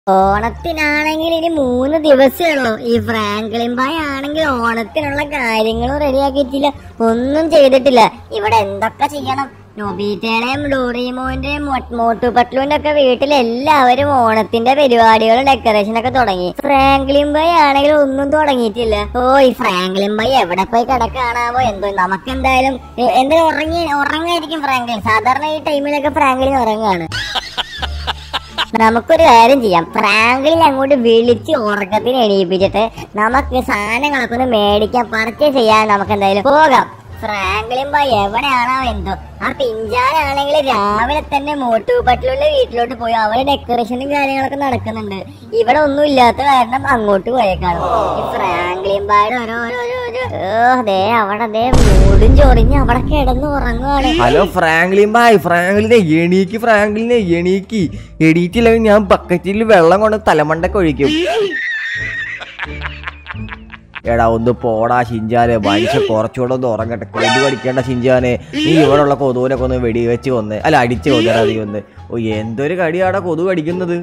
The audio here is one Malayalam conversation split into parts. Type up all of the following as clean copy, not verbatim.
ഓണത്തിനാണെങ്കിൽ ഇനി 3 ദിവസമേ ഉള്ളൂ. ഈ ഫ്രാങ്ക്ലിൻ ബായ് ആണെങ്കിൽ ഓണത്തിനുള്ള കാര്യങ്ങളും റെഡിയാക്കിയിട്ടില്ല, ഒന്നും ചെയ്തിട്ടില്ല. ഇവിടെ എന്തൊക്കെ ചെയ്യണം? നൊബീറ്റയുടെയും ഡോറിമോന്റെയും മോട്ടു പട്ലുവിന്റെ ഒക്കെ വീട്ടിൽ എല്ലാവരും ഓണത്തിന്റെ പരിപാടികളും ഡെക്കറേഷനൊക്കെ തുടങ്ങി. ഫ്രാങ്ക്ലിൻ ബായ് ആണെങ്കിൽ ഒന്നും തുടങ്ങിയിട്ടില്ല. ഈ ഫ്രാങ്ക്ലിൻ ബായ് എവിടെ പോയി കിടക്കാണാവോ എന്തോ. നമുക്ക് എന്തായാലും ഉറങ്ങായിരിക്കും ഫ്രാങ്ക്ലിൻ. സാധാരണ ഈ ടൈമിലൊക്കെ ഫ്രാങ്ക്ലിൻ ഉറങ്ങാണ്. നമുക്കൊരു കാര്യം ചെയ്യാം, ഫ്രാങ്ക്ലിൻ അങ്ങോട്ട് വിളിച്ച് ഉറക്കത്തിന് എണീപ്പിച്ചിട്ട് നമുക്ക് സാധനങ്ങളൊക്കെ ഒന്ന് മേടിക്കാൻ പർച്ചേസ് ചെയ്യാൻ നമുക്ക് എന്തായാലും പോകാം. ഫ്രാങ്ക്ലിൻ ബായ് എവിടെയാണോ എന്തോ. ആ പിഞ്ചാനാണെങ്കിൽ രാവിലെ തന്നെ മോട്ടു പട്ലുവിന്റെ വീട്ടിലോട്ട് പോയി. അവിടെ ഡെക്കറേഷനും കാര്യങ്ങളൊക്കെ നടക്കുന്നുണ്ട്. ഇവിടെ ഒന്നും ഇല്ലാത്ത കാരണം അങ്ങോട്ട് പോയേക്കാണ്. ഈ ഫ്രാങ്ക്ലിൻ ബായുടെ അവിടെ മൂടും ചൊറിഞ്ഞ് അവിടെ കിടന്ന് ഉറങ്ങുവാണ്. ഹലോ ഫ്രാങ്ക്ലിൻ ബായ്, ഫ്രാങ്ക്ലിനെ എണീക്ക്. എണീറ്റില്ലെങ്കിൽ ഞാൻ ബക്കറ്റിൽ വെള്ളം കൊണ്ട് തലമണ്ടൊക്കെ ഒഴിക്കും. എടാ ഒന്ന് പോടാ ഷിൻജാനെ, മനുഷ്യ കുറച്ചുകൂടെ ഒന്ന് ഉറങ്ങട്ടെ. കൊതു കടിക്കേണ്ട ഷിൻജാനെ, നീ ഇവിടെയുള്ള കൊതുവിനൊക്കെ ഒന്ന് വെടിവെച്ച് കൊന്ന്, അല്ല അടിച്ച് കൊന്നടാ നീ ഒന്ന്. എന്തൊരു കടിയാടാ കൊതു കടിക്കുന്നത്.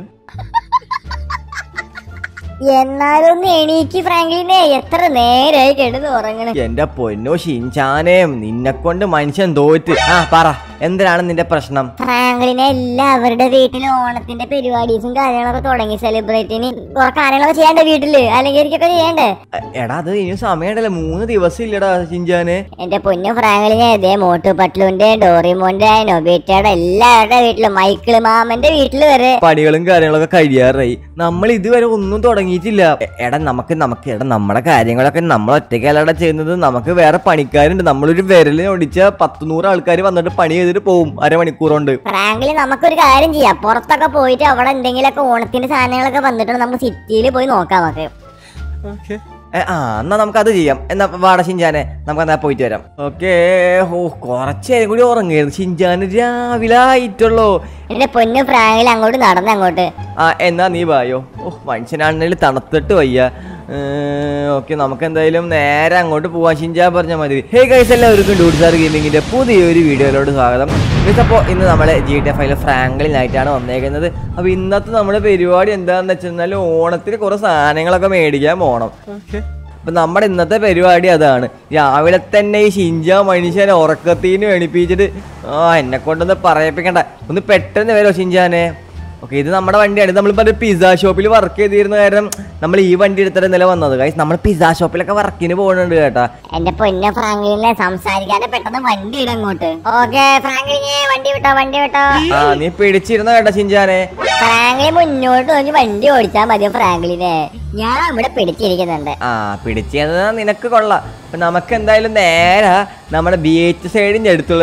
എന്നാലും എണീക്ക് ഫ്രാങ്ക്ലിനെ, എത്ര നേരായി കിടന്ന് ഉറങ്ങണം. എന്റെ പൊന്നോ ഷിൻചാനെ, നിന്നെ കൊണ്ട് മനുഷ്യൻ തോറ്റ്. പറ, എന്തിനാണ് നിന്റെ പ്രശ്നം? ഫ്രാങ്ക്ലിനെ എല്ലാവരുടെ വീട്ടിൽ ഓണത്തിന്റെ പരിപാടീസും കാര്യങ്ങളൊക്കെ തുടങ്ങി. സെലിബ്രേറ്റിന് കുറെ കാര്യങ്ങളൊക്കെ ചെയ്യണ്ടേ വീട്ടില്, അലങ്കരിക്കൊക്കെ ചെയ്യണ്ടേ? എടാ അത് ഇനി സമയമുണ്ടല്ലോ, 3 ദിവസം ഇല്ലടാ ഷിൻചാനെ. എന്റെ പൊന്നു ഫ്രാങ്ക്ലിനെ, ഇതേ മോട്ടു പട്ലുവിന്റെ, ഡോറിമോന്റെ, നൊബീറ്റയുടെ എല്ലാവരുടെ വീട്ടിലും, മൈക്കിള് മാമന്റെ വീട്ടില് വരെ പണികളും കാര്യങ്ങളൊക്കെ കഴിയാറായി. നമ്മൾ ഇതുവരെ ഒന്നും തുടങ്ങിയിട്ടില്ല. എടാ നമ്മുടെ കാര്യങ്ങളൊക്കെ നമ്മൾ ഒറ്റയ്ക്കല്ലടാ ചെയ്യുന്നത്. നമുക്ക് വേറെ പണിക്കാരുണ്ട്. നമ്മളൊരു വിരല് ഒടിച്ച 10-100 ആൾക്കാർ വന്നിട്ട് പണി ചെയ്തിട്ട് പോവും അരമണിക്കൂർ കൊണ്ട്. ഫ്രാങ്ക്ലിൻ നമുക്കൊരു കാര്യം ചെയ്യാം, പുറത്തൊക്കെ പോയിട്ട് അവിടെ എന്തെങ്കിലുമൊക്കെ ഓണത്തിന്റെ സാധനങ്ങളൊക്കെ വന്നിട്ടുണ്ട്, നമുക്ക് സിറ്റിയിൽ പോയി നോക്കാം. നമുക്ക് എന്നാ നമുക്കത് ചെയ്യാം. എന്നാ വാട ഷിൻജാനെ, നമുക്ക് എന്നാ പോയിട്ട് വരാം. ഓക്കേ. കുറച്ചേരും കൂടി ഉറങ്ങിയായിരുന്നു. ഷിൻജാന് രാവിലെ ആയിട്ടുള്ളൂ. എന്റെ പൊന്നു ഫ്രാങ്ക്ലിൻ അങ്ങോട്ട് നടന്നങ്ങോട്ട്. എന്നാ നീ വായോ. മനുഷ്യനാണെങ്കിൽ തണുത്തിട്ട് വയ്യ. ഓക്കെ, നമുക്ക് എന്തായാലും നേരെ അങ്ങോട്ട് പോവാൻ. ഷിൻജാ പറഞ്ഞാൽ മതി. ഹേ ഗൈസ്, എല്ലാവർക്കും ഡൂഡ്സാർ ഗെയിമിങ്ങിന്റെ പുതിയൊരു വീഡിയോയിലോട്ട് സ്വാഗതം. അപ്പോൾ ഇന്ന് നമ്മളെ GTA 5 ഫ്രാങ്ക്ലിനായിട്ടാണ് വന്നേക്കുന്നത്. അപ്പോൾ ഇന്നത്തെ നമ്മുടെ പരിപാടി എന്താണെന്ന് വെച്ചാൽ ഓണത്തിന് കുറേ സാധനങ്ങളൊക്കെ മേടിക്കാൻ പോകണം. അപ്പൊ നമ്മുടെ ഇന്നത്തെ പരിപാടി അതാണ്. രാവിലെ തന്നെ ഈ ഷിൻജാ മനുഷ്യനെ ഉറക്കത്തിന് എണിപ്പിച്ചിട്ട് എന്നെ കൊണ്ടൊന്ന് പറയിപ്പിക്കണ്ട. ഒന്ന് പെട്ടെന്ന് വരുമോ ഷിൻജാനെ? ഓക്കെ, ഇത് നമ്മുടെ വണ്ടിയാണ്. നമ്മളിപ്പോൾ ഒരു പിസ്സ ഷോപ്പിൽ വർക്ക് ചെയ്തിരുന്ന കാരണം നമ്മൾ ഈ വണ്ടി എടുത്തിട്ട് ഇന്നലെ വന്നത്. ഗൈസ്, നമ്മൾ പിസ്സ ഷോപ്പിലൊക്കെ വർക്കിന് പോകുന്നുണ്ട് കേട്ടാ. എന്റെ പൊന്ന ഫ്രാങ്ക്ലിനെ, സംസാരിക്കാതെ പെട്ടെന്ന് വണ്ടി ഇടങ്ങോട്ട്. ഓക്കെ ഫ്രാങ്ക്ലിനെ, വണ്ടി വിട്ടോ. നീ പിടിച്ചിരുന്ന കേട്ടാ ഷിൻജാനെ. ഫ്രാങ്ക്ലിൻ മുന്നോട്ട് നോക്കി വണ്ടി ഓടിച്ചാൽ മതിയോ ഫ്രാങ്ക്ലിനെ? ഞാൻ ഇവിടെ പിടിച്ചിരിക്കുന്നുണ്ട്. പിടിച്ചത് നിനക്ക് കൊള്ളാം. അപ്പൊ നമുക്ക് എന്തായാലും നേരെ നമ്മുടെ ബീച്ച് സൈഡിന്റെ അടുത്തുള്ള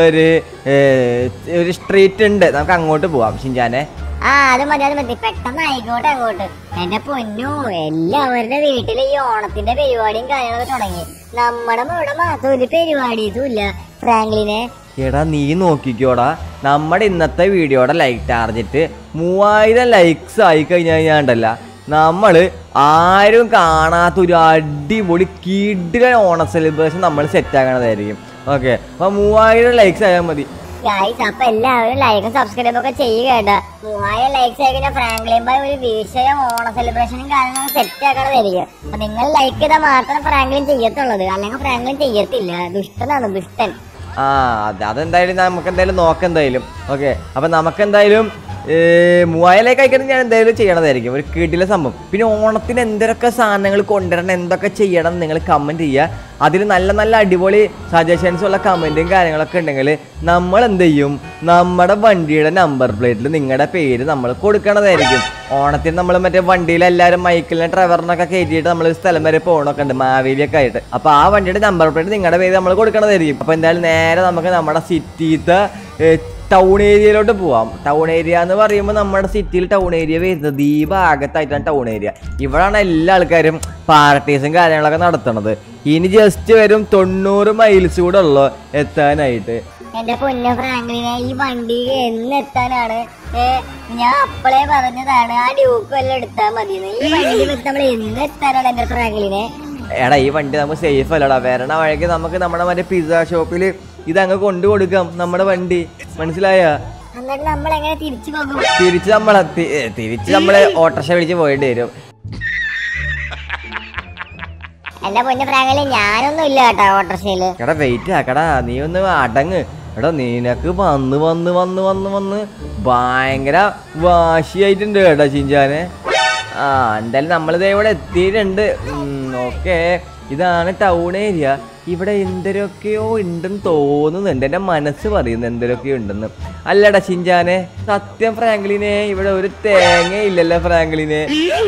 ഒരു സ്ട്രീറ്റ് ഉണ്ട്, നമുക്ക് അങ്ങോട്ട് പോവാം ഷിൻജാനെ. അത് മതി, പെട്ടെന്ന് ആയിക്കോട്ടെ അങ്ങോട്ട്. എന്റെ പൊന്നു, എല്ലാവരുടെ വീട്ടിൽ ഈ ഓണത്തിന്റെ പരിപാടിയും കാര്യങ്ങളൊക്കെ തുടങ്ങി. നമ്മുടെ ഇവിടെ മാത്രം ഒരു പരിപാടിയും ഇല്ല ഫ്രാങ്ക്ലിനെ. എടാ നീ നോക്കിക്കോടാ, നമ്മുടെ ഇന്നത്തെ വീഡിയോയുടെ ലൈക്ക് ടാർഗറ്റ് 3000 ലൈക്സ് ആയി കഴിഞ്ഞാണ്ടല്ല, നമ്മള് ആരും കാണാത്തൊരു അടിപൊളി കിടിലൻ ഓണ സെലിബ്രേഷൻ നമ്മൾ സെറ്റ് ആക്കണതായിരിക്കും. ഓക്കെ, അപ്പൊ 3000 ലൈക്സ് ആയാൽ മതി. അപ്പൊ എല്ലാവരും ലൈക്കും സബ്സ്ക്രൈബും ഒക്കെ ചെയ്യുക. 3000 ലൈക്സ് ആയി കഴിഞ്ഞാൽ ഫ്രാങ്ക്ലിൻ ബായ് ഒരു വിഷയം ഓണ സെലിബ്രേഷനും കാര്യങ്ങളും സെറ്റ് ആക്കണതായിരിക്കും. അപ്പൊ നിങ്ങൾ ലൈക്ക് ചെയ്താൽ മാത്രം ഫ്രാങ്ക്ലിൻ ചെയ്യത്തുള്ളത്, അല്ലെങ്കിൽ ഫ്രാങ്ക്ലിൻ ചെയ്യത്തില്ല. ദുഷ്ടനാണ്, ദുഷ്ടൻ. അതെന്തായാലും നമുക്ക് എന്തായാലും നോക്കാം എന്തായാലും. ഓക്കെ, അപ്പൊ നമുക്ക് എന്തായാലും 3000 ആയിക്കഴിഞ്ഞാൽ ഞാൻ എന്തായാലും ചെയ്യണതായിരിക്കും, ഒരു കിടില സംഭവം. പിന്നെ ഓണത്തിന് എന്തൊക്കെ സാധനങ്ങൾ കൊണ്ടുവരണം, എന്തൊക്കെ ചെയ്യണം നിങ്ങൾ കമൻറ്റ് ചെയ്യുക. അതിൽ നല്ല നല്ല അടിപൊളി സജഷൻസ് ഉള്ള കമൻറ്റും കാര്യങ്ങളൊക്കെ ഉണ്ടെങ്കിൽ നമ്മൾ എന്ത് ചെയ്യും, നമ്മുടെ വണ്ടിയുടെ നമ്പർ പ്ലേറ്റിൽ നിങ്ങളുടെ പേര് നമ്മൾ കൊടുക്കണതായിരിക്കും. ഓണത്തിന് നമ്മൾ മറ്റേ വണ്ടിയിലെല്ലാവരും മൈക്കിളിനെ ട്രവറിനൊക്കെ കയറ്റിയിട്ട് നമ്മൾ സ്ഥലം വരെ പോകണമൊക്കെ ഉണ്ട്, മാവേലിയൊക്കെ ആയിട്ട്. അപ്പോൾ ആ വണ്ടിയുടെ നമ്പർ പ്ലേറ്റ് നിങ്ങളുടെ പേര് നമ്മൾ കൊടുക്കണതായിരിക്കും. അപ്പോൾ എന്തായാലും നേരെ നമുക്ക് നമ്മുടെ സിറ്റിത്തെ ടൗൺ ഏരിയയിലോട്ട് പോവാം. ടൗൺ ഏരിയ എന്ന് പറയുമ്പോൾ നമ്മുടെ സിറ്റിയിൽ ടൗൺ ഏരിയ വരുന്നത് ഈ ഭാഗത്തായിട്ടാണ് ടൗൺ ഏരിയ. ഇവിടെയാണ് എല്ലാ ആൾക്കാരും പാർട്ടീസും കാര്യങ്ങളൊക്കെ നടത്തുന്നത്. ഇനി ജസ്റ്റ് വരും 90 മൈൽസ് കൂടെ ഉള്ളു എത്താനായിട്ട്. എന്റെ പൊന്ന ഫ്രാങ്ക്ലിനെ, ഈ വണ്ടി എന്നെത്താനാണ്? ഞാൻ അപ്പളേ പറഞ്ഞതാണ് ആ ഡ്യൂക്ക് എല്ലാം എടുത്താൽ മതി. ഈ വണ്ടി വെച്ച് നമ്മൾ എന്നെത്താനാണ് എന്റെ ഫ്രാങ്ക്ലിനെ? എടാ ഈ വണ്ടി നമുക്ക് സേഫ് അല്ലടാ. വരണ വഴിക്ക് നമുക്ക് നമ്മുടെ മറ്റേ പിസ്സ ഷോപ്പിൽ ഇതങ്ങ് കൊണ്ടു കൊടുക്കാം നമ്മുടെ വണ്ടി, മനസ്സിലായ? എന്നിട്ട് നമ്മൾ എങ്ങനെ തിരിച്ചു പോകും? തിരിച്ച് നമ്മള് ഓട്ടോറിക്ഷ വിളിച്ച് പോയിട്ട് വരും. എന്റെ പൊന്നു ഫ്രാങ്കില് ഞാനൊന്നും ഇല്ല കേട്ടോ ഓട്ടോറിക്ഷയില്. എടാ വെയിറ്റ് ആക്കടാ, നീ ഒന്ന് അടങ്ങ്. എടാ നിനക്ക് വന്ന് വന്ന് വന്ന് വന്ന് വന്ന് ഭയങ്കര വാശിയായിട്ടുണ്ട് കേട്ടോ ഷിൻചാനെ. എന്തായാലും നമ്മളിത് ഇവിടെ എത്തിയിട്ടുണ്ട്. ഓക്കെ, ഇതാണ് ടൗൺ ഏരിയ. ഇവിടെ എന്തൊക്കെയോ ഉണ്ടെന്ന് തോന്നുന്നുണ്ട്, എൻ്റെ മനസ്സ് പറയുന്നു എന്തൊക്കെയോ ഉണ്ടെന്ന്. അല്ലടാ ഷിൻചാനെ, സത്യം ഫ്രാങ്ക്ലിനെ ഇവിടെ ഒരു തേങ്ങ ഇല്ലല്ലോ ഫ്രാങ്ക്ലിനെ.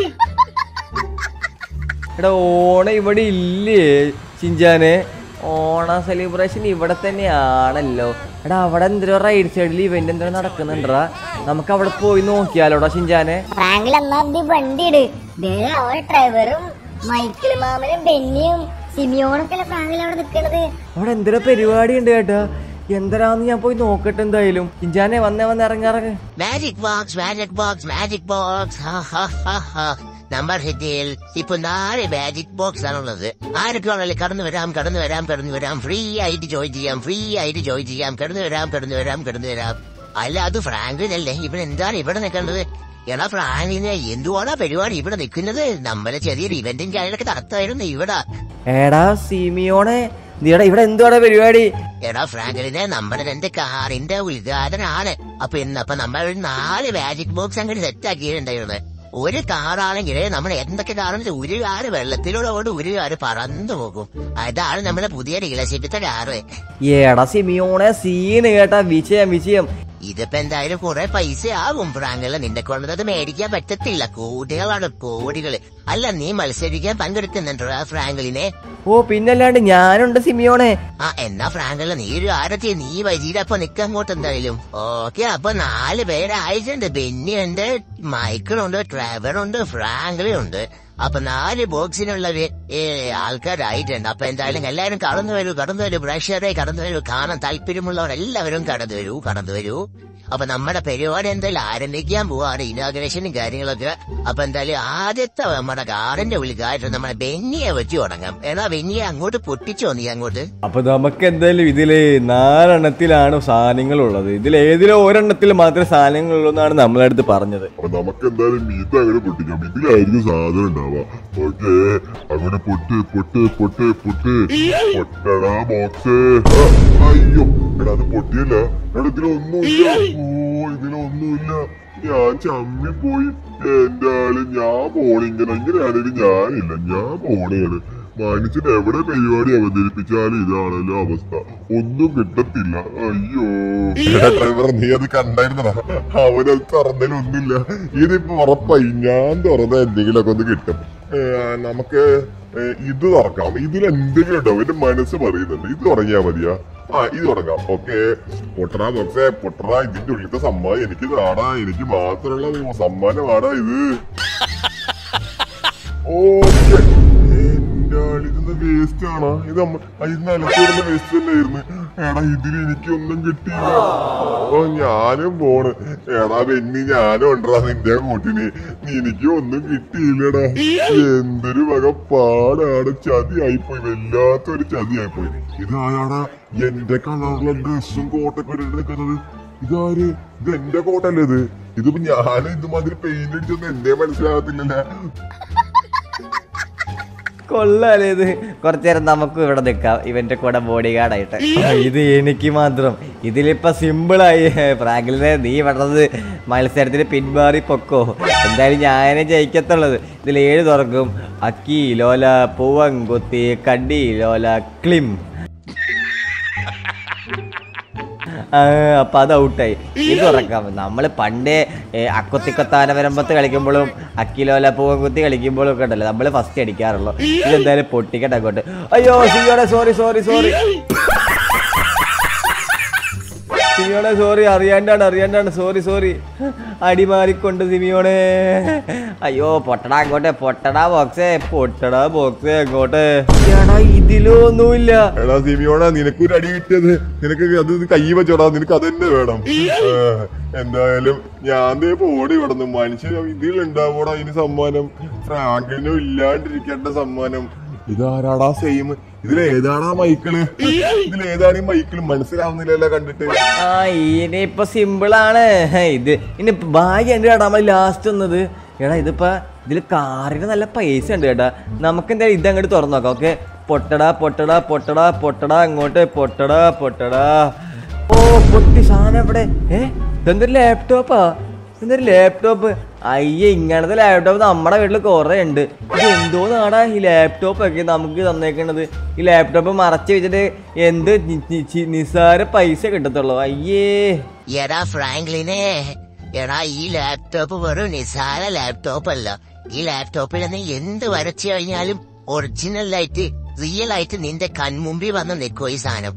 എടാ ഓണം ഇവിടെ ഇല്ലേ ഷിൻചാനെ? ഓണ സെലിബ്രേഷൻ ഇവിടെ തന്നെയാണല്ലോ. എടാ അവിടെ എന്തോ റൈഡ് സൈഡിൽ ഇവന്റ് എന്തോ നടക്കുന്നുണ്ടാ, നമുക്ക് അവിടെ പോയി നോക്കിയാലോടാ ഷിൻചാനെ. ഫ്രാങ്കിൽ എന്നാ വണ്ടി ഇട്. ഡ്രൈവറും മൈക്കിൾ മാമനും ബെന്നിയും സിമിയോണൊക്കെ ഫ്രാങ്കിൽ അവിടെ നിൽക്കണത്. അവിടെ എന്തൊരു പരിപാടി ഉണ്ട് കേട്ടാ. എന്തരാന്ന് ഞാൻ പോയി നോക്കട്ടെ എന്തായാലും. ഷിൻചാനെ വന്ന് ഇറങ്ങി. Magic box magic box magic box. Number ഹിറ്റിൽ ഇപ്പൊ 4 മാജിക് ബോക്സ് ആണുള്ളത്. ആരൊക്കെ ആണല്ലേ കടന്നു വരാം. ഫ്രീ ആയിട്ട് ജോയിൻ ചെയ്യാം. കടന്നു വരാം. അല്ല അത് ഫ്രാങ്ക്ലിനല്ലേ? ഇവിടെ എന്താണ് ഇവിടെ നിൽക്കേണ്ടത്? എടാ ഫ്രാങ്ക്ലിനെ എന്തുവാണ് പരിപാടി ഇവിടെ നിൽക്കുന്നത്? നമ്മളെ ചെറിയൊരു ഇവന്റും കാര്യങ്ങളൊക്കെ നടത്തായിരുന്നു ഇവിടെ. എടാ സിമിയോണെ, നീടാ ഇവിടെ എന്തുവാണ് പരിപാടി? എടാ ഫ്രാങ്ക്ലിനെ, നമ്മുടെ 2 കാറിന്റെ ഉദ്ഘാടനമാണ്. അപ്പൊ നമ്മൾ 4 മാജിക് ബോക്സ് അങ്ങനെ സെറ്റ് ആക്കിയിട്ടുണ്ടായിരുന്നു. ഒരു കാറാണെങ്കിൽ നമ്മൾ എന്തൊക്കെ കാറെന്ന് ഒരു കാറ് വെള്ളത്തിലൂടെ കൊണ്ട് ഒരു കാറ് പറന്നു പോകും. അതാണ് നമ്മുടെ പുതിയ ഡീലർഷിപ്പിത്തെ കാറ്. എടാ സിമിയോണെ, സീന് കേട്ടാ, വിജയം. ഇതിപ്പോ എന്തായാലും കുറെ പൈസ ആകും ഫ്രാങ്ക്ലിനെ. നിന്നെ കൊണ്ടത് മേടിക്കാൻ പറ്റത്തില്ല. കോടികള്. അല്ല നീ മത്സരിക്കാൻ പങ്കെടുക്കുന്നുണ്ടോ ഫ്രാങ്ക്ലിനെ? ഓ പിന്നല്ലാണ്ട് ഞാനുണ്ട് സിമിയോണെ. എന്നാ ഫ്രാങ്ക്ലിനെ നീ ഒരു ആരത്തി നീ വരിയിലപ്പൊ നിക്കങ്ങോട്ട് എന്തായാലും. ഓക്കെ, അപ്പൊ 4 പേരായിട്ടുണ്ട്. ബെന്നിയുണ്ട്, മൈക്കിളുണ്ട്, ട്രാവറുണ്ട്, ഫ്രാങ്ക്ലിനുണ്ട്. അപ്പൊ 4 ബോക്സിനുള്ള ആൾക്കാരായിട്ടുണ്ട്. അപ്പൊ എന്തായാലും എല്ലാവരും കടന്നു വരൂ പ്രേക്ഷകരെ കടന്നു വരൂ. കാണാൻ താല്പര്യമുള്ളവർ എല്ലാവരും കടന്നു വരൂ. അപ്പൊ നമ്മുടെ പരിപാടി എന്തായാലും ആരംഭിക്കാൻ പോവാണ്, ഇനോഗ്രേഷനും കാര്യങ്ങളൊക്കെ. അപ്പൊ എന്തായാലും ആദ്യത്തെ നമ്മുടെ കാറിന്റെ ഉദ്ഘാടനം നമ്മുടെ ബെന്നിയെ വെച്ച് തുടങ്ങാം. എന്നാ ബെന്നിയെ അങ്ങോട്ട് പൊട്ടിച്ചോ നീ അങ്ങോട്ട്. അപ്പൊ നമുക്ക് എന്തായാലും ഇതില് 4 എണ്ണത്തിലാണ് സാധനങ്ങൾ ഉള്ളത്. ഇതിലേതിലോ ഒരെണ്ണത്തിൽ മാത്രമേ സാധനങ്ങൾ ഉള്ളൂ എന്നാണ് നമ്മളടുത്ത് പറഞ്ഞത്. അപ്പൊ നമുക്ക് എന്തായാലും മീറ്റ് അങ്ങനെ പൊട്ടിക്കാം. ഇതിലായിരിക്കും സാധനം ഉണ്ടാവുക. ഓക്കെ, അങ്ങനെ പൊട്ടടാ ബോക്സ്. അയ്യോ എടാ, അത് പൊട്ടിയല്ല. എടാ ഇതിലൊന്നുമില്ല. ഇതിലൊന്നുമില്ല. ഞാൻ ചമ്മിപ്പോയി. എന്റെ ആള്, ഞാൻ ഇങ്ങനെയാണെങ്കിൽ ഞാനില്ല. ഞാൻ പോണേണ്. മനുഷ്യൻ എവിടെ പരിപാടി അവതരിപ്പിച്ചാലും ഇതാണല്ലോ അവസ്ഥ. ഒന്നും കിട്ടത്തില്ല. അയ്യോ ഡ്രൈവർ, നീ അത് കണ്ടായിരുന്നടാ? അവനത് തുറന്നതിലൊന്നുമില്ല. ഇതിപ്പോ ഉറപ്പായി ഞാൻ തുറന്ന എന്തെങ്കിലുമൊക്കെ ഒന്ന് കിട്ടും. നമുക്ക് ഇത് തുറക്കാം. ഇതിലെന്തെങ്കിലും ഉണ്ടാവും. എന്റെ മനസ്സ് പറയുന്നുണ്ട്. ഇത് തുടങ്ങിയാ മതിയാ? ഇത് തുടങ്ങാം. ഓക്കെ, പൊട്ടറാ ബോക്സേ, പൊട്ടറാ. ഇതിന്റെ ഉള്ളിലത്തെ സമ്മാനം എനിക്ക് താടാ. എനിക്ക് മാത്രമുള്ള സമ്മാനമാടാ ഇത്. ഓക്കെ, ഇതൊന്ന് വേസ്റ്റ് ആണോ? ഇത് നിലത്തോടുന്ന വേസ്റ്റ് തന്നെയായിരുന്നു. എടാ ഇതിന് എനിക്കൊന്നും കിട്ടിയില്ല. അപ്പൊ ഞാനും പോണ്. എടാ ബെന്നി, ഞാനും ഉണ്ടാ നിന്റെ കൂട്ടിന്. എനിക്കും ഒന്നും കിട്ടിയില്ലടാ. എന്തൊരു വക പാടാണ്. ചതിയായിപ്പോയി, വല്ലാത്തൊരു ചതിയായിപ്പോയി. ഇതാരാടാ എന്റെ കളറുള്ള ഡ്രസ്സും കോട്ടൊക്കെ നിൽക്കുന്നത്? ഇതാര്? ഇത് എന്റെ കോട്ടല്ലേ ഇത്? ഇതിപ്പോ ഞാൻ ഇതുമാതിരി പെയിന്റ് അടിച്ചൊന്നും എന്റെ മനസ്സിലാകത്തില്ലല്ലേ. കൊള്ളാലേ ഇത്. കുറച്ചേരം നമുക്കും ഇവിടെ നിൽക്കാം ഇവന്റെ കൂടെ ബോഡി ഗാർഡായിട്ട്. ഇത് എനിക്ക് മാത്രം. ഇതിലിപ്പോ സിമ്പിളായി. ഫ്രാങ്ക്ലിനെ, നീ പറഞ്ഞത് മത്സരത്തിന് പിന്മാറി പൊക്കോ. എന്തായാലും ഞാനേ ജയിക്കത്തുള്ളത്. ഇതിൽ 7 തുറക്കും. അക്കി ലോല പൂവൻകുത്തി കണ്ടി ലോല ക്ലിം. അപ്പൊ അത് ഔട്ടായി. ഇത് തുറക്കാം. നമ്മള് പണ്ടേ അക്കൊത്തിക്കൊത്താന വരമ്പത്ത് കളിക്കുമ്പോഴും അക്കിലോല പൂവൻകുത്തി കളിക്കുമ്പോഴും ഒക്കെ ഉണ്ടല്ലോ നമ്മള് ഫസ്റ്റ് അടിക്കാറുള്ളൂ. ഇതെന്തായാലും പൊട്ടിക്കട്ടെ അങ്ങോട്ട്. അയ്യോ സിയോടെ സോറി. സിമിയോണെ സോറി, അറിയാണ്ടാണ്. സോറി. അടിമാറിക്കൊണ്ട് സിമിയോണെ. അയ്യോ പൊട്ടടാ അങ്ങോട്ടെ. പൊട്ടടാ ബോക്സേ അങ്ങോട്ട്. എടാ ഇതിലൊന്നുമില്ല. എടാ സിമിയോണ, നിനക്കൊരു അടി കിട്ടിയത്. നിനക്ക് അത് കൈ വെച്ചോടാ. നിനക്ക് അത് തന്നെ വേണം. എന്തായാലും ഞാൻ പോടി വിടന്നു. മനുഷ്യൻ ഇതിലുണ്ടാവോടാ ഇതിന് സമ്മാനം? ഫ്രാങ്ക്ലിനും ഇല്ലാണ്ടിരിക്കേണ്ട സമ്മാനം. ഇതാരാടാ സെയിം? ഇതിലേതാടാ മൈക്കിള്? ഇതിലേതാണ് ഈ മൈക്കിള്? മനസ്സിലാവുന്നില്ലല്ലോ കണ്ടിട്ട്. ആ ഇനിയിപ്പൊ സിമ്പിളാണ് ഇത്. ഇനി ഭാഗ്യം ഉണ്ട് കേട്ടാ നമ്മൾ ലാസ്റ്റ് വന്നത്. എടാ ഇതിപ്പോ ഇതില് കാറിന് നല്ല പൈസ ഉണ്ട് കേട്ടാ. നമുക്ക് എന്തായാലും ഇതങ്ങോട്ട് തുറന്നു നോക്കാം. ഓക്കെ, പൊട്ടടാ പൊട്ടടാ പൊട്ടടാ പൊട്ടടാ അങ്ങോട്ട് പൊട്ടടാ പൊട്ടടാ. ഓ പൊട്ടി സാധനം എവിടെ? ഇതെന്തൊരു ലാപ്ടോപ്പാ? എന്തൊരു ലാപ്ടോപ്പ്? അയ്യേ, ഇങ്ങനത്തെ ലാപ്ടോപ്പ് നമ്മുടെ വീട്ടിൽ കുറെ ഉണ്ട്. ഇത് എന്തോ നാടാ ഈ ലാപ്ടോപ്പ് ഒക്കെ നമുക്ക് തന്നേക്കണത്? ഈ ലാപ്ടോപ്പ് മറച്ചു വെച്ചിട്ട് എന്ത് നിസ്സാര പൈസ കിട്ടത്തുള്ളൂ. അയ്യേ. എടാ ഫ്രാങ്ക്ലിനെ, എടാ ഈ ലാപ്ടോപ്പ് വെറും നിസാര ലാപ്ടോപ്പ് അല്ല. ഈ ലാപ്ടോപ്പിൽ നീ എന്ത് വരച്ചു കഴിഞ്ഞാലും ഒറിജിനൽ ആയിട്ട് റിയൽ ആയിട്ട് നിന്റെ കൺമുമ്പിൽ വന്ന് നിൽക്കും ഈ സാധനം.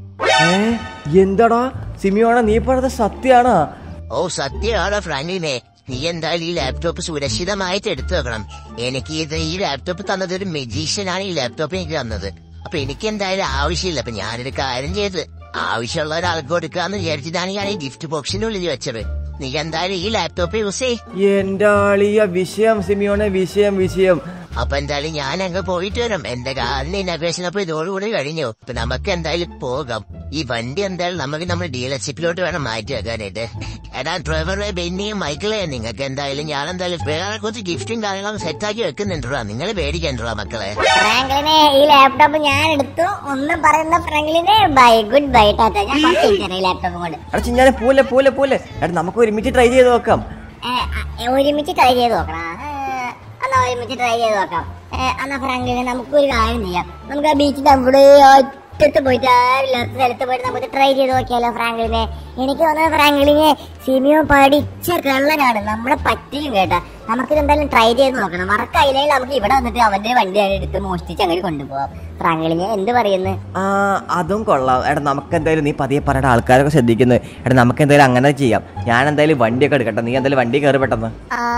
എന്താടാ സിമിയോണ, നീ പറഞ്ഞത് സത്യാണോ? ഓ സത്യമാണോ ഫ്രാങ്ക്ലിനെ? നീ എന്തായാലും ഈ ലാപ്ടോപ്പ് സുരക്ഷിതമായിട്ട് എടുത്തു വെക്കണം. എനിക്ക് ഈ ലാപ്ടോപ്പ് തന്നത് ഒരു മെജീഷ്യനാണ്. ഈ ലാപ്ടോപ്പ് എനിക്ക് തന്നത്. അപ്പൊ എനിക്ക് എന്തായാലും ആവശ്യമില്ല. അപ്പൊ ഞാനൊരു കാര്യം ചെയ്ത് ആവശ്യമുള്ള ഒരാൾക്ക് കൊടുക്കാന്ന് വിചാരിച്ചിട്ടാണ് ഞാൻ ഈ ഗിഫ്റ്റ് ബോക്സിന്റെ ഉള്ളിൽ വെച്ചത്. നീ എന്തായാലും ഈ ലാപ്ടോപ്പ് യൂസ് ചെയ്. എന്റെ ആളിയ വിഷയം സിമിയോണെ, വിഷയം. അപ്പൊ എന്തായാലും ഞാൻ അങ്ങ് പോയിട്ട് വരാം. എന്റെ കാലിന് ഇന്നോഗ്രേഷൻ അപ്പൊ ഇതോടുകൂടി കഴിഞ്ഞു. അപ്പൊ നമുക്ക് എന്തായാലും പോകാം. ഈ വണ്ടി എന്തായാലും നമുക്ക് നമ്മുടെ ഡീലർഷിപ്പിലോട്ട് വേണം മാറ്റി വെക്കാനായിട്ട്. എടാ ഡ്രൈവറെ, ബെന്നിയും മൈക്കിളെ, നിങ്ങൾക്ക് എന്തായാലും ഞാൻ എന്തായാലും വേറെ കുറച്ച് ഗിഫ്റ്റും കാര്യങ്ങളും സെറ്റാക്കി വെക്കുന്നുണ്ടാ. നിങ്ങൾ പേടിക്കണ്ടാ മക്കളെ. ഫ്രാങ്ക്ലിനെ, ഈ ലാപ്ടോപ്പ് ഞാൻ എടുത്തു. ഒന്നും പറയുന്ന ഫ്രാങ്ക്ലിനെ, ബൈ, ഗുഡ് ബൈ, ടാറ്റ. ഞാൻ കുറച്ച് ലാപ്ടോപ്പ് കൊണ്ട്. എടാ ചിഞ്ഞാനെ പോലെ എടാ നമുക്ക് ഒരുമിച്ച് ട്രൈ ചെയ്ത് നോക്കാം. ഒരുമിച്ച് ട്രൈ ചെയ്ത് നോക്കണം. എന്നാ ഒരുമിച്ച് ട്രൈ ചെയ്ത് നോക്കാം. എന്നാ ഫ്രാങ്ക്ലിനെ, നമുക്കൊരു കാര്യം ചെയ്യാം. നമുക്ക് ആ ബീച്ചിന്റെ അവിടെ ഒറ്റത്ത് പോയിട്ട് ആരില്ലാത്ത സ്ഥലത്ത് പോയിട്ട് നമുക്ക് ട്രൈ ചെയ്ത് നോക്കിയാലോ ഫ്രാങ്ക്ലിനെ? എനിക്ക് തോന്നുന്നത് ഫ്രാങ്ക്ലിനെ സിമിയോ പഠിച്ച കള്ളനാണ്, നമ്മളെ പറ്റിയും കേട്ടാ. നമുക്കിത് എന്തായാലും ട്രൈ ചെയ്ത് നോക്കണം. മറക്കായില്ലെങ്കിൽ നമുക്ക് ഇവിടെ വന്നിട്ട് അവന്റെ വണ്ടി എടുത്ത് മോഷ്ടിച്ച് അങ്ങനെ കൊണ്ടുപോകാം. ഫ്രാങ്ക്ലിനെ എന്ത് പറയുന്നു? അതും കൊള്ളാം. എടാ നമുക്ക് എന്തായാലും, നീ പതിയെ പറയേണ്ട, ആൾക്കാരൊക്കെ ശ്രദ്ധിക്കുന്നത്. എടാ നമുക്ക് എന്തായാലും അങ്ങനെ ചെയ്യാം. ഞാൻ എന്തായാലും വണ്ടിയൊക്കെ എടുക്കട്ടെ. നീ എന്തായാലും വണ്ടി കയറി പെട്ടെന്ന്.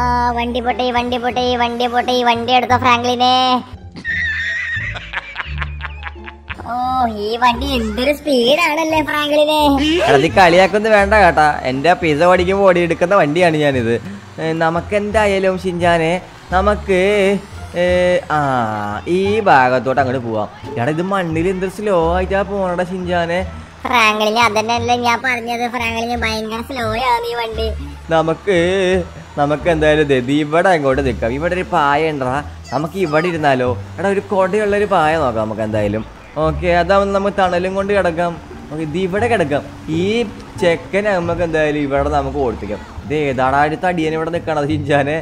വണ്ടി എടുത്തോ ഫ്രാങ്ക്ലിനെ. ഓ, ഈ വണ്ടി എന്തൊരു സ്പീഡാണല്ലേ ഫ്രാങ്ക്ലിനെ. എടാ നീ കളിയാക്കൊന്നും വേണ്ട കേട്ടാ. എന്റെ പിസ പഠിക്കുമ്പോൾ ഓടിയെടുക്കുന്ന വണ്ടിയാണ് ഞാനിത്. നമുക്ക് എന്തായാലും ഷിൻജാനെ, നമുക്ക് ഈ ഭാഗത്തോട്ട് അങ്ങോട്ട് പോവാം. എടാ ഇത് മണ്ണിൽ എന്തൊരു സ്ലോ ആയിട്ടാ പോണടാ ഷിൻജാനെ. ഫ്രാങ്ക്ലിനെ അതന്നെയല്ലേ ഞാൻ പറഞ്ഞത്. ഫ്രാങ്ക്ലിനെ ഭയങ്കര സ്ലോ ആണ് ഈ വണ്ടി. നമുക്ക് എന്തായാലും ഇവിടെ അങ്ങോട്ട് നിൽക്കാം. ഇവിടെ ഒരു പായ ഉണ്ടാ, നമുക്ക് ഇവിടെ ഇരുന്നാലോ? എടാ ഒരു കൊടയുള്ളൊരു പായ നോക്കാം നമുക്ക് എന്തായാലും. ഓക്കെ, അതാവുമ്പോൾ നമുക്ക് തണലും കൊണ്ട് കിടക്കാം. ഓക്കെ, ഇത് ഇവിടെ കിടക്കാം. ഈ ചെക്കനെ നമുക്ക് എന്തായാലും ഇവിടെ നമുക്ക് ഓടിപ്പിക്കാം. ഇത് ഏതാടാ അടുത്ത അടിയനെ ഇവിടെ നിൽക്കണം ഷിൻജാനെ.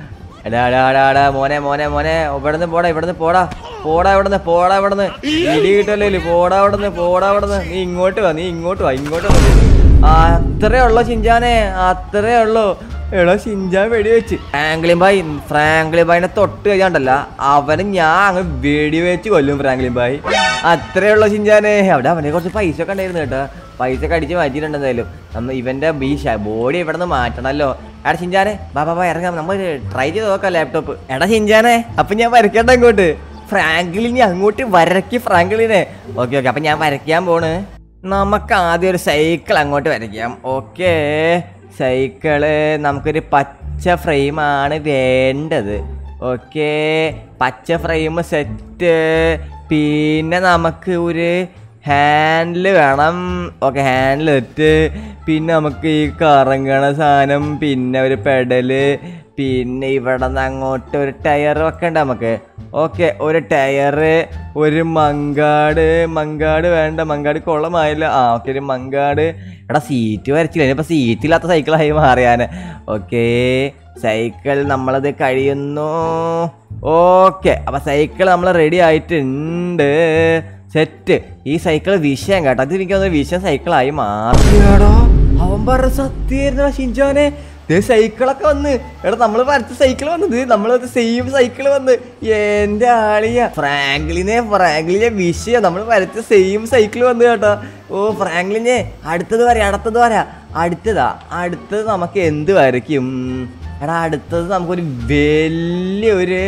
എടാ മോനെ ഇവിടുന്ന് പോടാ ഇവിടുന്ന് ഇടി കിട്ടല്ലേ. പോടാ ഇവിടുന്ന് നീ ഇങ്ങോട്ട് വാ. അത്രേ ഉള്ളു ഷിൻജാനെ, അത്രേ ഉള്ളു. എടാ ഷിൻജാൻ വെടിവെച്ച് ഫ്രാങ്ക്ലിൻ ഭായിനെ തൊട്ട് കഴിഞ്ഞാണ്ടല്ല, അവന് ഞാൻ അങ്ങ് വെടിവെച്ച് കൊല്ലും ഫ്രാങ്ക്ലിൻ ഭായി. അത്രേ ഉള്ളു ഷിൻജാനെ. അവിടെ അവനെ കുറച്ച് പൈസ ഒക്കെ ഉണ്ടായിരുന്നു കേട്ടോ. പൈസ ഒക്കെ അടിച്ച് മാറ്റിയിട്ടുണ്ട്. എന്തായാലും നമ്മൾ ഇവന്റെ ബോഡി ഇവിടെ നിന്ന് മാറ്റണല്ലോ. എടാ ഷിൻജാനെ, ബാ ഇറങ്ങാം, നമ്മൾ ട്രൈ ചെയ്ത് നോക്കാം ലാപ്ടോപ്പ്. എടാ ഷിൻജാനെ, അപ്പൊ ഞാൻ വരയ്ക്കണ്ട അങ്ങോട്ട്. ഫ്രാങ്ക്ലിനെ അങ്ങോട്ട് വരയ്ക്ക് ഫ്രാങ്ക്ലിനെ. ഓക്കെ, അപ്പൊ ഞാൻ വരയ്ക്കാൻ പോണ്. നമുക്ക് ആദ്യം ഒരു സൈക്കിൾ അങ്ങോട്ട് വരയ്ക്കാം. ഓക്കെ, സൈക്കിള് നമുക്കൊരു പച്ച ഫ്രെയിമാണ് വേണ്ടത്. ഓക്കെ, പച്ച ഫ്രെയിം സെറ്റ്. പിന്നെ നമുക്ക് ഒരു ഹാൻഡിൽ വേണം. Okay, handle set. പിന്നെ നമുക്ക് ഈ കറങ്ങണ സാധനം, പിന്നെ ഒരു പെഡല്, പിന്നെ ഇവിടെ നിന്ന് അങ്ങോട്ട് ഒരു ടയർ വെക്കണ്ട നമുക്ക്. ഓക്കെ, ഒരു ടയറ്, ഒരു മങ്കാട് വേണ്ട, മങ്കാട് കൊള്ളമായില്ല. ഓക്കെ, ഒരു മങ്കാട്. എടാ സീറ്റ് വരച്ചില്ല, ഇനിയിപ്പോൾ സീറ്റില്ലാത്ത സൈക്കിളായി മാറിയാന്. ഓക്കെ, സൈക്കിൾ നമ്മളത് കഴിയുന്നു. ഓക്കെ, അപ്പം സൈക്കിൾ നമ്മൾ റെഡി ആയിട്ടുണ്ട്. സെറ്റ്. ഈ സൈക്കിൾ വിഷയം കേട്ടോ. അത് എനിക്ക് തോന്നുന്നു വിഷയം സൈക്കിളായി മാറിയാടോ. അവൻ പറഞ്ഞ സത്യമായിരുന്നോ ഷിൻജാനെ? സൈക്കിളൊക്കെ വന്ന്. എടാ നമ്മൾ വരച്ച സൈക്കിൾ വന്നത്, നമ്മളത് സെയിം സൈക്കിൾ വന്ന്. എന്റെ ആളിയ ഫ്രാങ്ക്ലിനെ വിഷയം, നമ്മൾ വരച്ച സെയിം സൈക്കിൾ വന്ന് കേട്ടോ. ഓ ഫ്രാങ്ക്ലിനെ, അടുത്തത് അടുത്തത് നമുക്ക് എന്ത് വരയ്ക്കും? എടാ അടുത്തത് നമുക്കൊരു വലിയൊരു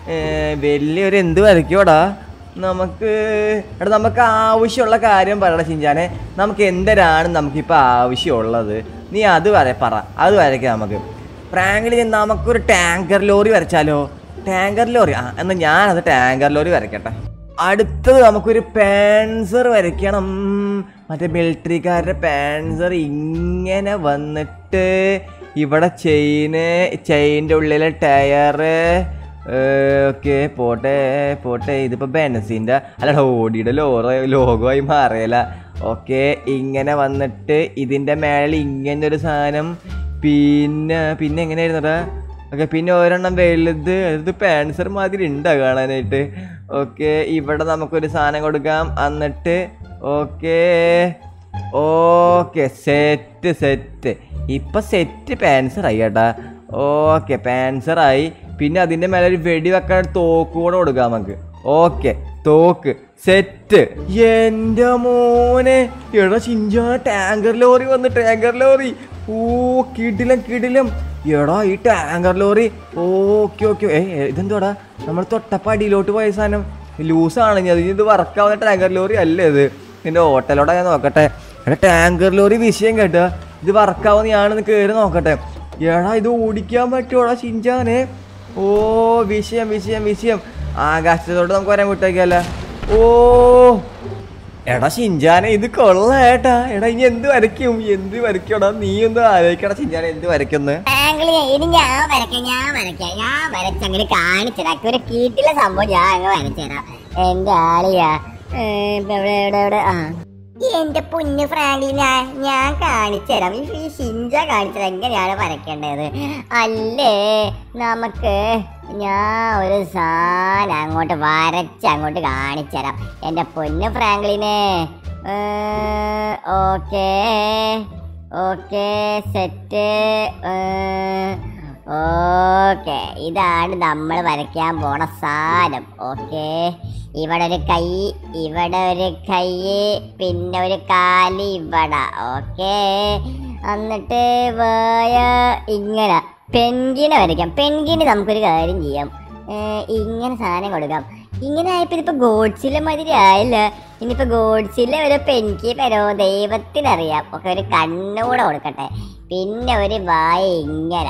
എന്ത് വരയ്ക്കുമോടാ നമുക്ക്? എടാ നമുക്ക് ആവശ്യമുള്ള കാര്യം പറയടാ ഷിൻജാനെ. നമുക്ക് എന്തരാണ് നമുക്കിപ്പോൾ ആവശ്യമുള്ളത്? നീ അത് പറ, അത് വരയ്ക്കാം നമുക്ക്. ഫ്രാങ്ക്ലിൻ, നമുക്കൊരു ടാങ്കർ ലോറി വരച്ചാലോ? Tanker lorry. എന്നാൽ ഞാനത് ടാങ്കർ ലോറി വരയ്ക്കട്ടെ. അടുത്തത് നമുക്കൊരു പാൻസർ വരയ്ക്കണം. മറ്റേ മിലിറ്ററിക്കാരുടെ പാൻസർ ഇങ്ങനെ വന്നിട്ട് ഇവിടെ ചെയിൻ്റെ ഉള്ളിലെ ടയറ്. ഓക്കെ പോട്ടെ ഇതിപ്പോൾ ബെൻസിൻ്റെ അല്ല ഓടിയുടെ ലോഗോയി മാറിയല്ല. ഓക്കെ ഇങ്ങനെ വന്നിട്ട് ഇതിൻ്റെ മേളിൽ ഇങ്ങനെ ഒരു സാധനം. പിന്നെ എങ്ങനെയായിരുന്നടാ? ഓക്കെ പിന്നെ ഒരെണ്ണം വലുത് പാൻസർ മാതിരി ഉണ്ടാ കാണാനായിട്ട്. ഓക്കെ ഇവിടെ നമുക്കൊരു സാധനം കൊടുക്കാം. എന്നിട്ട് ഓക്കെ സെറ്റ് ഇപ്പം സെറ്റ് പാൻസറായി കേട്ടാ. ഓക്കെ പാൻസറായി. പിന്നെ അതിൻ്റെ മേലെ ഒരു വെടി വെക്കാൻ തോക്ക് കൂടെ കൊടുക്കാം നമുക്ക്. ഓക്കെ തോക്ക് സെറ്റ്. എൻ്റെ മോനെ എടാ ചിഞ്ചാ ടാങ്കർ ലോറി വന്ന് ടാങ്കർ ലോറി. ഓ കിടിലം എടാ ഈ ടാങ്കർ ലോറി. ഓക്കെ ഇതെന്തോടാ നമ്മൾ തൊട്ടപ്പം അടിയിലോട്ട് പോയ സാധനം ലൂസാണ്. ഇത് വർക്കാവുന്ന ടാങ്കർ ലോറി അല്ലേ ഇത്? ഇതിൻ്റെ ഹോട്ടലോടെ ഞാൻ നോക്കട്ടെ. എടാ ടാങ്കർ ലോറി വിഷയം കേട്ടാ. ഇത് വർക്കാവുന്ന ഞാനൊന്ന് കയറി നോക്കട്ടെ. എടാ ഇത് ഓടിക്കാൻ പറ്റുമോടാ ചിഞ്ചാനെ? ഓ വിഷയം ആകാശത്തോട്ട് നമുക്ക് വരാൻ വിട്ടേക്കല്ല. ഓ എടാ ഷിൻജാനെ ഇത് കൊള്ളേട്ടാ. എടാ ഇനി എന്ത് വരയ്ക്കടാ? നീ ഒന്ന് ആലോചിക്കടാ ഷിൻജാനെ എന്ത് വരയ്ക്കുന്നു? ഇനി ഞാൻ വരച്ചങ്ങനെ കാണിച്ചരാ. ഒരു കീട്ടിലെ സംഭവം ഞാൻ അങ്ങ് വരച്ചുതരാം. എന്റെ ആളിയാ എവിടെ എന്റെ പൊന്ന് ഫ്രാങ്ക്ലിനെ ഞാൻ കാണിച്ചുതരാം. ഈ ഷിൻജ കാണിച്ചത് എങ്ങനെയാണ് വരയ്ക്കേണ്ടത് അല്ലേ? ഞാൻ ഒരു സാധനം അങ്ങോട്ട് അങ്ങോട്ട് കാണിച്ചുതരാം എന്റെ പൊന്ന് ഫ്രാങ്ക്ലിനെ. Okay set. ഓക്കെ ഇതാണ് നമ്മൾ വരയ്ക്കാൻ പോണ സാധനം. ഓക്കെ ഇവിടെ ഒരു കൈ പിന്നെ ഒരു കാല് ഇവിടെ. ഓക്കെ എന്നിട്ട് ഇങ്ങനെ പെൻഗിനെ വരയ്ക്കാം. പെൻഗിന് നമുക്കൊരു കാര്യം ചെയ്യാം. ഇങ്ങനെ സാധനം കൊടുക്കാം. ഇങ്ങനെ ആയപ്പോൾ ഇതിപ്പോൾ ഗോഡ്സില്ല മാതിരി ആയില്ല. ഇനിയിപ്പോൾ ഗോഡ്സില്ല ഒരു പെൻകി വരോ ദൈവത്തിനറിയാം. ഒക്കെ ഒരു കണ്ണുകൂടെ കൊടുക്കട്ടെ. പിന്നെ ഒരു വായ ഇങ്ങനെ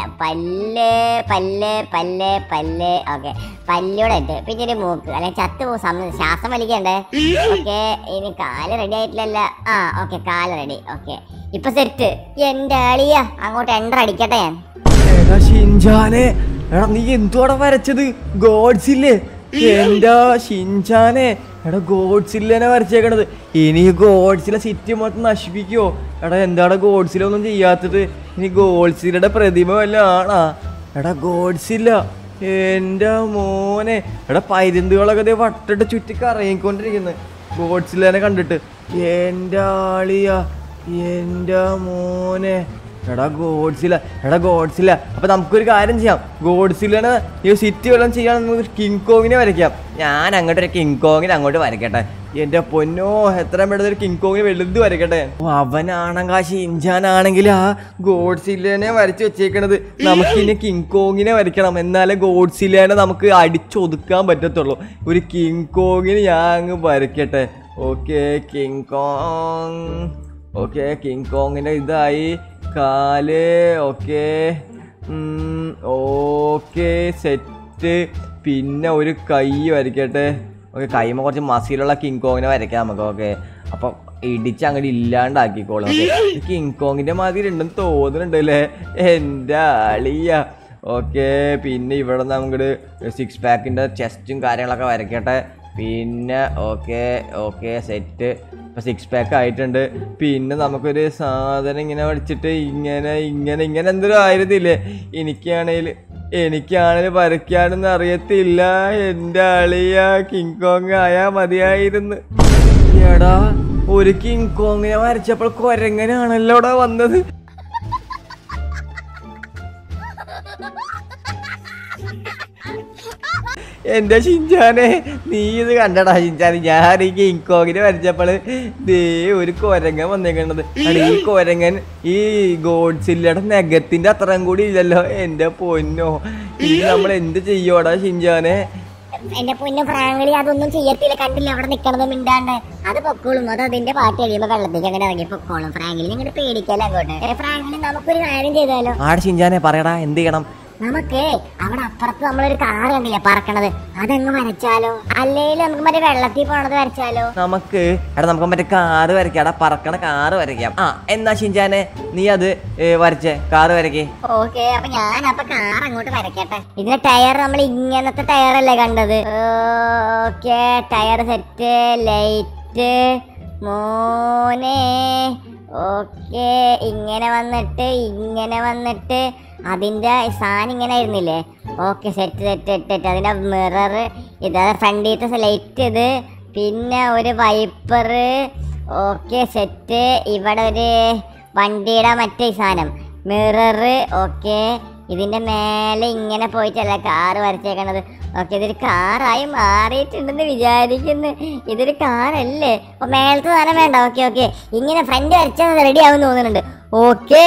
പല്ല്. ഓക്കെ പല്ലൂടെ ഇട്ട് പിന്നെ ഒരു മൂക്ക് അല്ലെങ്കിൽ ശ്വാസം വലിക്കണ്ടേ. ഓക്കെ ഇനി കാല് റെഡി ആയിട്ടില്ലല്ല. ഓക്കെ കാല് റെഡി. ഓക്കെ ഇപ്പൊ സെറ്റ്. എന്റെ ആളിയാ അങ്ങോട്ട് എൻ്റർ അടിക്കട്ടെ ഞാൻ. എടാ ഷിൻജാനെ എടാ നീ എന്തുവാടാ വരച്ചത്? ഗോഡ്സില്ലേ? എന്താ ഷിൻജാനെ എടാ ഗോഡ്സില്ലേനെ വരച്ചേക്കണത്. ഇനി ഗോഡ്സിലെ സിറ്റി മൊത്തം നശിപ്പിക്കുവോ? എടാ എന്താണ് ഗോഡ്സിലൊന്നും ചെയ്യാത്തത്? ഇനി ഗോഡ്സിലയുടെ പ്രതിമ വല്ല ആണാ? എടാ ഗോഡ്സില്ല എൻ്റെ മോനെ. എടാ പൈതന്തുകളൊക്കെ വട്ടിട്ട് ചുറ്റി കറങ്ങിക്കൊണ്ടിരിക്കുന്നത് ഗോഡ്സിലേനെ കണ്ടിട്ട്. എൻ്റെ ആളിയാ എൻ്റെ മോനെ. എടാ ഗോഡ്സില്ല. അപ്പൊ നമുക്കൊരു കാര്യം ചെയ്യാം. ഗോഡ്സില്ലേനെ ഈ സിറ്റി വല്ലതും ചെയ്യാൻ നമുക്ക് കിങ് കോങ്ങിനെ വരയ്ക്കാം. ഞാൻ അങ്ങോട്ടൊരു കിങ് കോങ്ങിനെ അങ്ങോട്ട് വരയ്ക്കട്ടെ. എൻ്റെ പൊന്നോ എത്രയും പെട്ടെന്ന് ഒരു കിങ് കോങ്ങിനെ വലുത് വരയ്ക്കട്ടെ. അവനാണെങ്കിൽ ഷിൻജാനാണെങ്കിൽ ആ ഗോഡ്സില്ലേനെ വരച്ച് വെച്ചേക്കണത്. നമുക്കിനി കിങ് കോങ്ങിനെ വരയ്ക്കണം. എന്നാലേ ഗോഡ്സില്ലേനെ നമുക്ക് അടിച്ചൊതുക്കാൻ പറ്റത്തുള്ളൂ. ഒരു കിങ് കോങ്ങിനെ ഞാൻ അങ്ങ് വരയ്ക്കട്ടെ. ഓക്കെ കിങ് കോങ്ങിൻ്റെ ഇതായി കാല്. Okay set. പിന്നെ ഒരു കൈ വരയ്ക്കട്ടെ. ഓക്കെ കൈമ കുറച്ച് മസിലുള്ള കിങ് കോങ്ങിനെ വരയ്ക്കാം നമുക്ക്. ഓക്കെ അപ്പം ഇടിച്ച് അങ്ങോട്ട് ഇല്ലാണ്ടാക്കിക്കോളും. കിങ് കോങ്ങിൻ്റെ മാതിരി ഉണ്ടെന്ന് തോന്നുന്നുണ്ട് അല്ലേ എൻ്റെ ആളിയ. ഓക്കെ പിന്നെ ഇവിടെ നമുക്ക് 6 പാക്കിൻ്റെ ചെസ്റ്റും കാര്യങ്ങളൊക്കെ വരയ്ക്കട്ടെ. പിന്നെ ഓക്കെ സെറ്റ്. ഇപ്പം 6 പാക്ക് ആയിട്ടുണ്ട്. പിന്നെ നമുക്കൊരു സാധനം ഇങ്ങനെ വരച്ചിട്ട് ഇങ്ങനെ എന്തൊരു ആയിരുന്നില്ലേ. എനിക്കാണെങ്കിൽ വരയ്ക്കാനൊന്നും അറിയത്തില്ല. എൻ്റെ ആളിയ കിങ് കോങ് ആയാൽ മതിയായിരുന്നു. എടാ ഒരു കിങ് കോങ്ങിനെ വരച്ചപ്പോൾ കൊരങ്ങനാണല്ലോ ഇവിടെ വന്നത്. എൻ്റെ ഷിൻജാനെ നീ ഇത് കണ്ടടാ ഷിൻജാനെ? ഞാൻ ഈ കിങ് കോങ്ങിനെ വരച്ചപ്പോൾ ദേ ഒരു കൊരങ്ങൻ വന്നേക്കണത്. ഈ കൊരങ്ങൻ ഈ ഗോഡ്സില്ലയുടെ നഖത്തിൻ്റെ അത്രയും കൂടി ഇല്ലല്ലോ. എൻ്റെ പൊന്നോ ഇനി നമ്മൾ എന്ത് ചെയ്യോടാ ഷിൻജാനെ? എന്റെ പൊന്നു ഫ്രാങ്ക്ലി അതൊന്നും ചെയ്യത്തില്ല. കണ്ടില്ല അവിടെ നിക്കണത് മിണ്ടാണ്ട്. അത് പൊക്കോളും. അത് അതിന്റെ പാട്ട് കഴിയുമ്പോ വെള്ളത്തേക്ക് അങ്ങനെ ഇറങ്ങി പൊക്കോളും. ഫ്രാങ്ക്ലി ഞങ്ങൾ പേടിക്കല അങ്ങോട്ട്. ഫ്രാങ്ക്ലി നമുക്കൊരു കാര്യം ചെയ്താലോ? ആടെ ഷിൻജാനെ പറയടാ എന്ത് ചെയ്യണം? നമുക്ക് അവിടെ അപ്പുറത്ത് നമ്മളൊരു കാർ കണ്ടില്ലേ പറക്കണത്, അതങ്ങ് വരച്ചാലോ? അല്ലെങ്കിൽ നമുക്ക് മറ്റേ വെള്ളത്തിൽ പോണത് വരച്ചാലോ? നമുക്ക് മറ്റേ കാറ് വരയ്ക്കാം. എടാ പറക്കണ കാറ് വരയ്ക്കാം. എന്നാ ഷിൻചാനെ നീ അത് വരച്ചേ, കാറ് വരയ്ക്കേ. ഓക്കെ, അപ്പൊ ഞാൻ കാർ അങ്ങോട്ട് വരയ്ക്കട്ടെ. ഇതിന്റെ ടയർ നമ്മൾ ഇങ്ങനത്തെ ടയറല്ലേ കണ്ടത്? ഓക്കെ, ടയർ സെറ്റ്, ലൈറ്റ് മോനെ. ഓക്കെ, ഇങ്ങനെ വന്നിട്ട് അതിന്റെ സാധനം ഇങ്ങനെ ആയിരുന്നില്ലേ? Okay, set. അതിന്റെ മിറർ ഇത്, ഫ്രണ്ടിലത്തെ ലൈറ്റ് ഇത്, പിന്നെ ഒരു വൈപ്പർ. Okay set. ഇവിടെ ഒരു വണ്ടിയുടെ മറ്റേ സാധനം മിറർ. ഓക്കെ, ഇതിന്റെ മേലെ ഇങ്ങനെ പോയിട്ടല്ല കാറ് വരച്ചേക്കണത്. ഓക്കെ, ഇതൊരു കാറായി മാറിയിട്ടുണ്ടെന്ന് വിചാരിക്കുന്നു. ഇതൊരു കാറല്ലേ? അപ്പൊ മേലത്തെ സാധനം വേണ്ട. ഓക്കെ, ഇങ്ങനെ ഫ്രണ്ട് വരച്ചാൽ റെഡി ആവും തോന്നുന്നുണ്ട്. ഓക്കെ,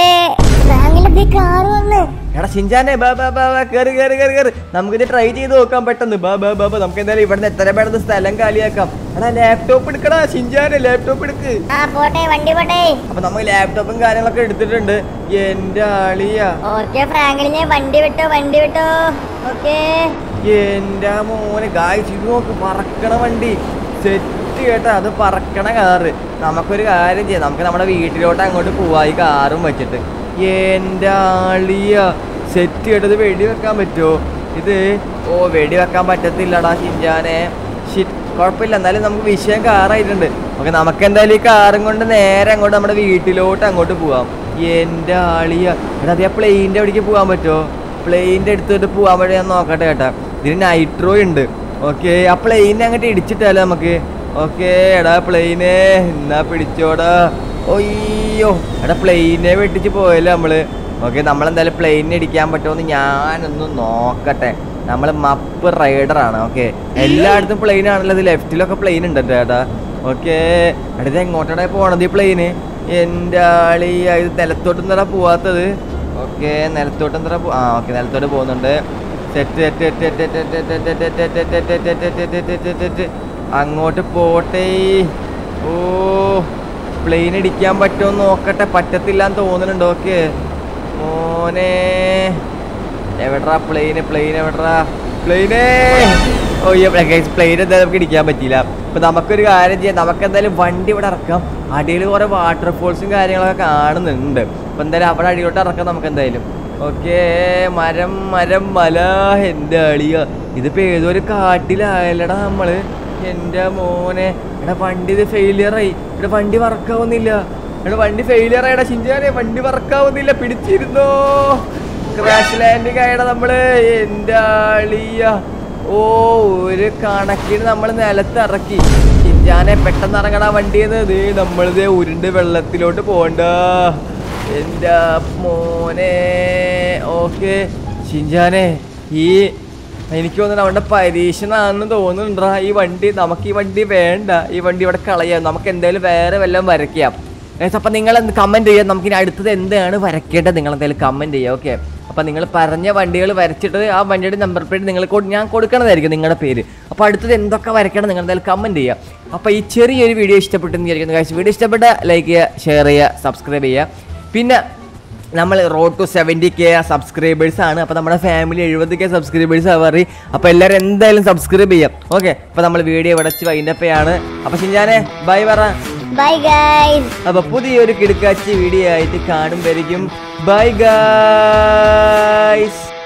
കാറ് വന്ന്. എടാ ഷിൻചാനെ കേറ്. നമുക്കിത് ട്രൈ ചെയ്ത് നോക്കാം പെട്ടെന്ന്. നമുക്ക് എന്തായാലും ഇവിടുന്ന് എത്ര പേരുടെ സ്ഥലം കാലിയാക്കാം. എടാ ലാപ്ടോപ്പ് എടുക്കടാ ഷിൻചാനെ, ലാപ്ടോപ്പ് എടുക്ക്. പോട്ടെ, വണ്ടി പോട്ടെ. അപ്പൊ നമ്മൾ ലാപ്ടോപ്പും കാര്യങ്ങളൊക്കെ എടുത്തിട്ടുണ്ട്. എന്റെ ആളിയാ. ഓക്കെ ഫ്രാങ്ക്ലിനെ, വണ്ടി വിട്ടോ. ഓക്കെ, എന്റെ മോനെ ഗായ്സ്, ഇത് നോക്ക്, പറക്കണ വണ്ടി. സെറ്റ് കേട്ടാ, അത് പറക്കണ കാറ്. നമുക്കൊരു കാര്യം ചെയ്യാം, നമുക്ക് നമ്മുടെ വീട്ടിലോട്ട് അങ്ങോട്ട് പോവാ ഈ കാറും വെച്ചിട്ട്. എന്റെ ആളിയ സെറ്റ് കേട്ടത്. വെടി വെക്കാൻ പറ്റുമോ ഇത്? വെടി വെക്കാൻ പറ്റത്തില്ലടാ ഷിൻചാനെ. കുഴപ്പമില്ല, എന്നാലും നമുക്ക് വിഷയം കാറായിട്ടുണ്ട്. ഓക്കെ, നമുക്ക് എന്തായാലും ഈ കാറും കൊണ്ട് നേരെ അങ്ങോട്ട് നമ്മുടെ വീട്ടിലോട്ട് അങ്ങോട്ട് പോവാം. എന്റെ ആളിയ എടാ, അത് ആ പ്ലെയിൻ്റെ അവിടേക്ക് പോകാൻ പറ്റുമോ? പ്ലെയിൻ്റെ എടുത്തിട്ട് പോകാൻ വഴി ഞാൻ നോക്കട്ടെ കേട്ടാ. ഇതിന് നൈട്രോ ഉണ്ട്. ഓക്കെ, ആ പ്ലെയിനെ അങ്ങോട്ട് ഇടിച്ചിട്ടാലോ നമുക്ക്? ഓക്കെ, എടാ പ്ലെയിനെ എന്നാ പിടിച്ചോടാ. ഒയ്യോ, എടാ പ്ലെയിനെ വെട്ടിച്ച് പോയല്ലോ നമ്മള്. ഓക്കെ, നമ്മളെന്തായാലും പ്ലെയിനെ ഇടിക്കാൻ പറ്റുമോന്ന് ഞാനൊന്ന് നോക്കട്ടെ. നമ്മൾ മപ്പ് റൈഡറാണ്. ഓക്കെ, എല്ലായിടത്തും പ്ലെയിൻ ആണല്ലോ. ഇത് ലെഫ്റ്റിലൊക്കെ പ്ലെയിൻ ഉണ്ട് ചേട്ടാ. ഓക്കെ, എടാ ഇത് എങ്ങോട്ടാ പോണത് ഈ പ്ലെയിന്? എൻ്റെ ആളി, ഇത് നിലത്തോട്ട് എന്താ പോവാത്തത്? ഓക്കെ, നിലത്തോട്ട് എന്താ ഓക്കെ, നിലത്തോട്ട് പോകുന്നുണ്ട്. അങ്ങോട്ട് പോട്ടെ. ഓ, പ്ലെയിൻ ഇടിക്കാൻ പറ്റുമോ നോക്കട്ടെ. പറ്റത്തില്ലാന്ന് തോന്നുന്നുണ്ട്. ഓക്കെ മോനെ, എവിടാ പ്ലെയിന് എവിടാ പ്ലെയിനേ? ഓ പ്ലെയിൻ എന്തായാലും നമുക്ക് ഇടിക്കാൻ പറ്റിയില്ല. അപ്പൊ നമുക്കൊരു കാര്യം ചെയ്യാം, നമുക്ക് എന്തായാലും വണ്ടി ഇവിടെ ഇറക്കാം. അടിയിൽ കുറെ വാട്ടർഫോൾസും കാര്യങ്ങളൊക്കെ കാണുന്നുണ്ട്. അപ്പൊ എന്തായാലും അവിടെ അടിയിലോട്ട് ഇറക്കാം നമുക്ക് എന്തായാലും. ഓക്കെ, മരം മല. എൻ്റെ അളിയ, ഇതിപ്പോ ഏതോ ഒരു കാട്ടിലായല്ലടാ നമ്മള്. എൻ്റെ മോനെ, എടാ വണ്ടി ഇത് ഫെയിലിയറായി. ഇവിടെ വണ്ടി വർക്കാവുന്നില്ല. വണ്ടി ഫെയിലിയറായിടാ ഷിൻചാനെ, വണ്ടി വർക്കാവുന്നില്ല. പിടിച്ചിരുന്നോ? ക്രാഷ് ലാൻഡിങ് ആയടാ നമ്മള്. എൻ്റെ ആളിയ, ഒരു കണക്കിന് നമ്മൾ നിലത്തിറക്കി. ഷിൻചാനെ പെട്ടെന്ന് ഇറങ്ങടാ വണ്ടിന്ന്. നമ്മളിത് ഉരുണ്ട് വെള്ളത്തിലോട്ട് പോണ്ട. എൻ്റെ മോനെ. ഓക്കെ ഷിൻചാനെ, എനിക്ക് തോന്നുന്നു അവൻ്റെ പരീക്ഷണമാണെന്ന് തോന്നുന്നുണ്ടാ ഈ വണ്ടി. നമുക്ക് ഈ വണ്ടി വേണ്ട, ഈ വണ്ടി ഇവിടെ കളയാം. നമുക്ക് എന്തായാലും വേറെ വല്ലതും വരയ്ക്കാം. അപ്പം നിങ്ങൾ കമൻറ്റ് ചെയ്യുക, നമുക്കിനി അടുത്തത് എന്താണ് വരയ്ക്കേണ്ടത് നിങ്ങൾ എന്തായാലും കമൻറ്റ് ചെയ്യുക. ഓക്കെ, അപ്പം നിങ്ങൾ പറഞ്ഞ വണ്ടികൾ വരച്ചിട്ട് ആ വണ്ടിയുടെ നമ്പർ പ്ലേറ്റ് നിങ്ങൾ ഞാൻ കൊടുക്കണതായിരിക്കും നിങ്ങളുടെ പേര്. അപ്പോൾ അടുത്തത് എന്തൊക്കെ വരയ്ക്കണം നിങ്ങൾ എന്തായാലും കമൻറ്റ് ചെയ്യുക. അപ്പോൾ ഈ ചെറിയൊരു വീഡിയോ ഇഷ്ടപ്പെട്ടെന്ന് വിചാരിക്കുന്നു ഗൈസ്. വീഡിയോ ഇഷ്ടപ്പെട്ട ലൈക്ക് ചെയ്യുക, ഷെയർ ചെയ്യുക, സബ്സ്ക്രൈബ് ചെയ്യുക. പിന്നെ നമ്മൾ റോഡ് ടു 70K സബ്സ്ക്രൈബേഴ്സ് ആണ്. അപ്പോൾ നമ്മുടെ ഫാമിലി 70K സബ്സ്ക്രൈബേഴ്സ് ആവാറ്. അപ്പോൾ എല്ലാവരും എന്തായാലും സബ്സ്ക്രൈബ് ചെയ്യാം. ഓക്കെ, അപ്പോൾ നമ്മൾ വീഡിയോ ഇവിടെ വെച്ച് വൈൻഡപ്പയാണ്. അപ്പോൾ ഷിൻചാനെ ബൈ പറ. Bye guys. അപ്പോൾ പുതിയൊരു കിടുക്കാച്ചി വീഡിയോ ആയിട്ട് കാണുമ്പോഴേക്കും ബൈ ഗൈസ്.